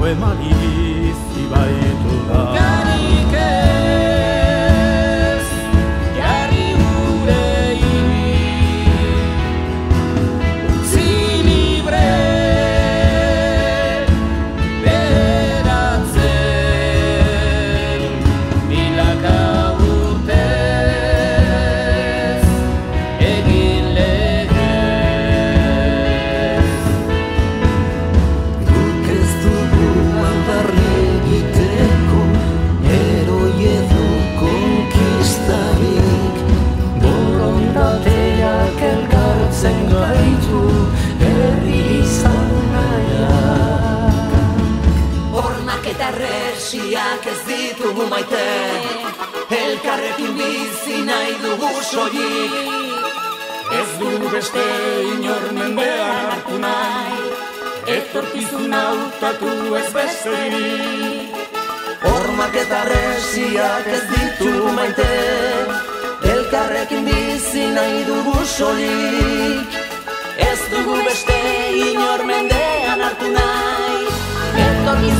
emari bizi baitu da. Garik ez, jarri gure hiri, utzi libre beratzen, milaka urtez egin legez. Guk ez dugu aldarri egiteko, heroi edo konkistarik. Borondateak elkartzen gaitu, herri izan nahiak. Hormak eta herresiak ez ditugu maite, elkarrekin bizi nahi dugu soilik. Ez dugu beste inor mendean hartu nahi, etorkizuna hautatu ez besterik. Hormak eta herresiak ez ditugu maite, elkarrekin bizi nahi dugu soilik. Ez dugu beste inor mendean hartu nahi, etorkizuna